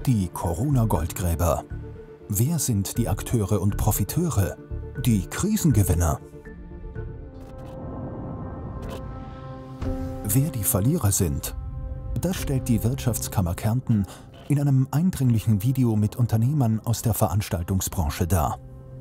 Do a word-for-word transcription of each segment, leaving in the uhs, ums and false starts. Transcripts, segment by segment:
Die Corona-Goldgräber. Wer sind die Akteure und Profiteure? Die Krisengewinner. Wer die Verlierer sind, das stellt die Wirtschaftskammer Kärnten in einem eindringlichen Video mit Unternehmern aus der Veranstaltungsbranche dar.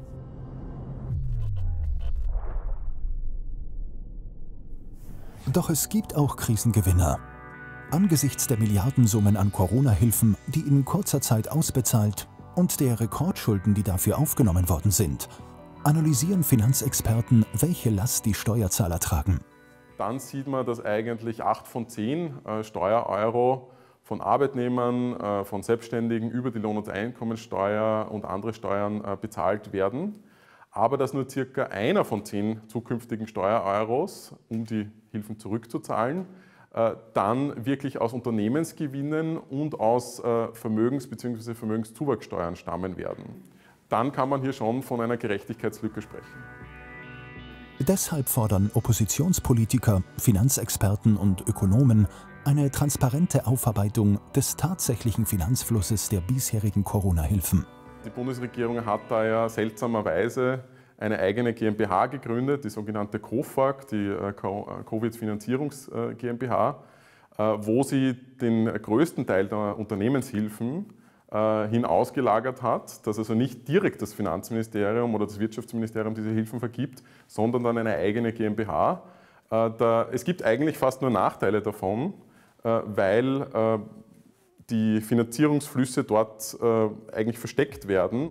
Doch es gibt auch Krisengewinner. Angesichts der Milliardensummen an Corona-Hilfen, die in kurzer Zeit ausbezahlt und der Rekordschulden, die dafür aufgenommen worden sind, analysieren Finanzexperten, welche Last die Steuerzahler tragen. Dann sieht man, dass eigentlich acht von zehn äh, Steuereuro von Arbeitnehmern, äh, von Selbstständigen über die Lohn- und Einkommensteuer und andere Steuern äh, bezahlt werden. Aber dass nur circa einer von zehn zukünftigen Steuereuros, um die Hilfen zurückzuzahlen, äh, dann wirklich aus Unternehmensgewinnen und aus äh, Vermögens- bzw. Vermögenszuwachssteuern stammen werden. Dann kann man hier schon von einer Gerechtigkeitslücke sprechen. Deshalb fordern Oppositionspolitiker, Finanzexperten und Ökonomen eine transparente Aufarbeitung des tatsächlichen Finanzflusses der bisherigen Corona-Hilfen. Die Bundesregierung hat da ja seltsamerweise eine eigene GmbH gegründet, die sogenannte COFAG, die Covid-Finanzierungs GmbH, wo sie den größten Teil der Unternehmenshilfen hin ausgelagert hat, dass also nicht direkt das Finanzministerium oder das Wirtschaftsministerium diese Hilfen vergibt, sondern dann eine eigene GmbH. Es gibt eigentlich fast nur Nachteile davon, weil die Finanzierungsflüsse dort eigentlich versteckt werden.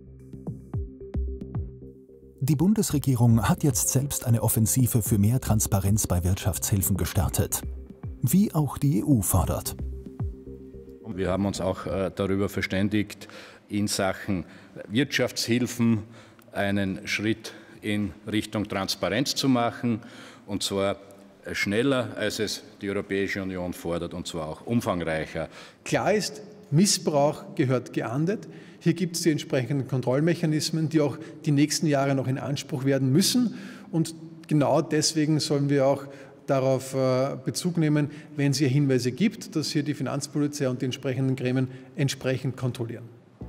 Die Bundesregierung hat jetzt selbst eine Offensive für mehr Transparenz bei Wirtschaftshilfen gestartet, wie auch die E U fordert. Wir haben uns auch darüber verständigt, in Sachen Wirtschaftshilfen einen Schritt in Richtung Transparenz zu machen, und zwar schneller, als es die Europäische Union fordert, und zwar auch umfangreicher. Klar ist, Missbrauch gehört geahndet. Hier gibt es die entsprechenden Kontrollmechanismen, die auch die nächsten Jahre noch in Anspruch werden müssen. Und genau deswegen sollen wir auch darauf Bezug nehmen, wenn es hier Hinweise gibt, dass hier die Finanzpolizei und die entsprechenden Gremien entsprechend kontrollieren.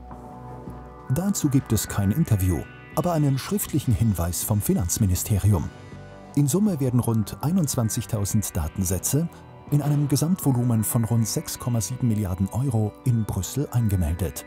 Dazu gibt es kein Interview, aber einen schriftlichen Hinweis vom Finanzministerium. In Summe werden rund einundzwanzigtausend Datensätze in einem Gesamtvolumen von rund sechs Komma sieben Milliarden Euro in Brüssel eingemeldet.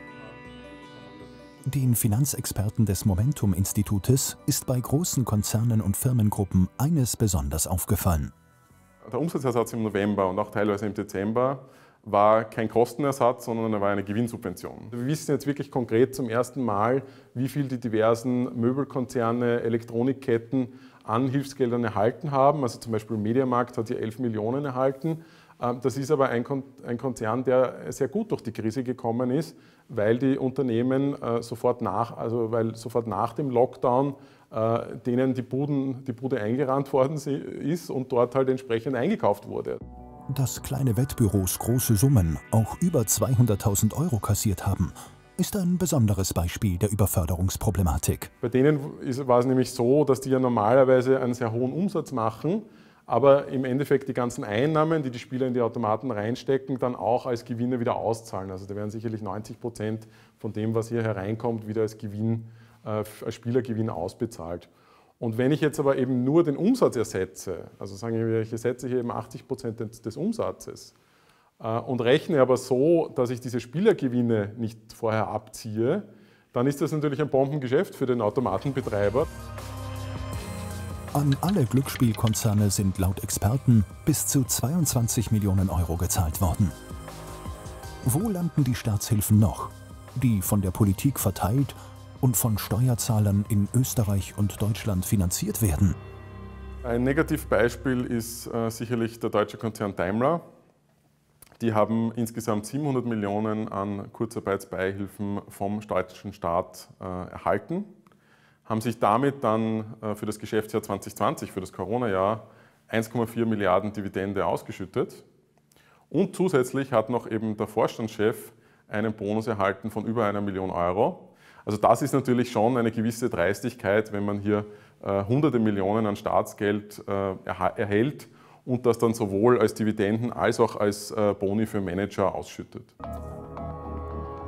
Den Finanzexperten des Momentum-Institutes ist bei großen Konzernen und Firmengruppen eines besonders aufgefallen. Der Umsatzersatz im November und auch teilweise im Dezember war kein Kostenersatz, sondern er war eine Gewinnsubvention. Wir wissen jetzt wirklich konkret zum ersten Mal, wie viel die diversen Möbelkonzerne, Elektronikketten an Hilfsgeldern erhalten haben. Also zum Beispiel Mediamarkt hat hier elf Millionen erhalten. Das ist aber ein Konzern, der sehr gut durch die Krise gekommen ist, weil die Unternehmen sofort nach, also weil sofort nach dem Lockdown denen die, Buden, die Bude eingerannt worden ist und dort halt entsprechend eingekauft wurde. Dass kleine Wettbüros große Summen, auch über zweihunderttausend Euro kassiert haben, ist ein besonderes Beispiel der Überförderungsproblematik. Bei denen war es nämlich so, dass die ja normalerweise einen sehr hohen Umsatz machen, aber im Endeffekt die ganzen Einnahmen, die die Spieler in die Automaten reinstecken, dann auch als Gewinne wieder auszahlen. Also da werden sicherlich neunzig Prozent von dem, was hier hereinkommt, wieder als Gewinn, äh, als Spielergewinn ausbezahlt. Und wenn ich jetzt aber eben nur den Umsatz ersetze, also sagen wir, ich ersetze hier eben achtzig Prozent des Umsatzes äh, und rechne aber so, dass ich diese Spielergewinne nicht vorher abziehe, dann ist das natürlich ein Bombengeschäft für den Automatenbetreiber. An alle Glücksspielkonzerne sind laut Experten bis zu zweiundzwanzig Millionen Euro gezahlt worden. Wo landen die Staatshilfen noch, die von der Politik verteilt und von Steuerzahlern in Österreich und Deutschland finanziert werden? Ein Negativbeispiel ist äh, sicherlich der deutsche Konzern Daimler. Die haben insgesamt siebenhundert Millionen an Kurzarbeitsbeihilfen vom deutschen Staat äh, erhalten, haben sich damit dann äh, für das Geschäftsjahr zwanzig zwanzig, für das Corona-Jahr, eins Komma vier Milliarden Dividende ausgeschüttet. Und zusätzlich hat noch eben der Vorstandschef einen Bonus erhalten von über einer Million Euro. Also das ist natürlich schon eine gewisse Dreistigkeit, wenn man hier äh, hunderte Millionen an Staatsgeld äh, erhält und das dann sowohl als Dividenden als auch als äh, Boni für Manager ausschüttet.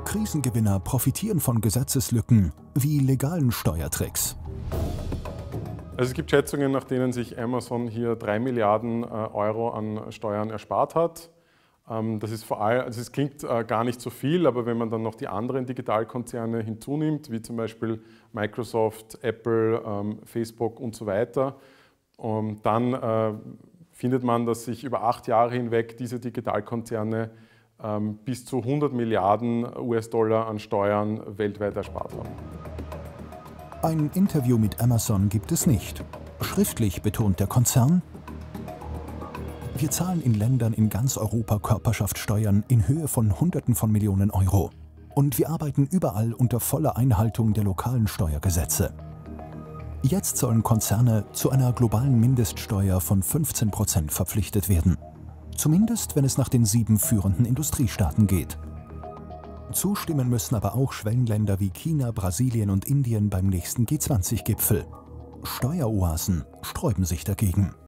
Krisengewinner profitieren von Gesetzeslücken wie legalen Steuertricks. Also es gibt Schätzungen, nach denen sich Amazon hier drei Milliarden Euro an Steuern erspart hat. Das ist vor allem, also es klingt gar nicht so viel, aber wenn man dann noch die anderen Digitalkonzerne hinzunimmt, wie zum Beispiel Microsoft, Apple, Facebook und so weiter, dann findet man, dass sich über acht Jahre hinweg diese Digitalkonzerne bis zu hundert Milliarden U S-Dollar an Steuern weltweit erspart haben. Ein Interview mit Amazon gibt es nicht. Schriftlich betont der Konzern: Wir zahlen in Ländern in ganz Europa Körperschaftsteuern in Höhe von Hunderten von Millionen Euro. Und wir arbeiten überall unter voller Einhaltung der lokalen Steuergesetze. Jetzt sollen Konzerne zu einer globalen Mindeststeuer von fünfzehn Prozent verpflichtet werden. Zumindest, wenn es nach den sieben führenden Industriestaaten geht. Zustimmen müssen aber auch Schwellenländer wie China, Brasilien und Indien beim nächsten G zwanzig Gipfel. Steueroasen sträuben sich dagegen.